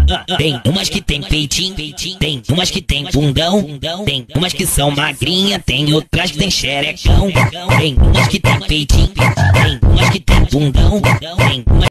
Tem umas que tem peitinho, tem umas que tem bundão, tem umas que são magrinha, tem outras que tem xerecão. Tem umas que tem peitinho, tem umas que tem bundão, tem umas